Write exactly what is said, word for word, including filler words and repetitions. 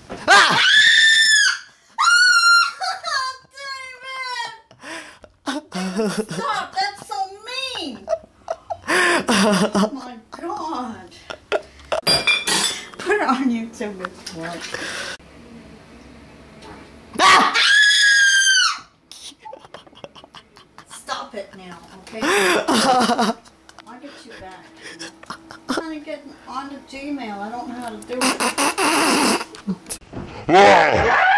Ah! David! Stop! That's so mean! Oh my god! Put it on YouTube if you want. Ah! Stop it now, okay? I'll get you back. I'm trying to get onto Gmail. I don't know how to do it.